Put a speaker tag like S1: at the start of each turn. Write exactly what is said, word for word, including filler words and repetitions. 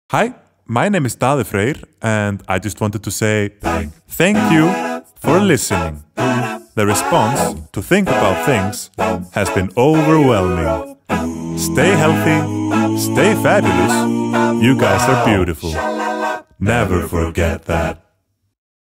S1: Hi, my name is Daði Freyr, and I just wanted to say thank you for listening. The response to Think About Things has been overwhelming. Stay healthy, stay fabulous. You guys are beautiful. Never forget that.